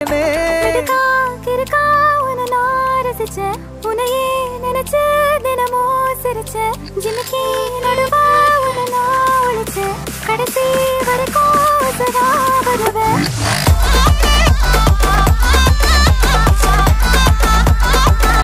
கிறுக்கா உன்னை நான் ரசிச்சேன், உன்னையே நினைச்சு தினமும் சிரிச்சேன். ஜிமிக்கி நடுவா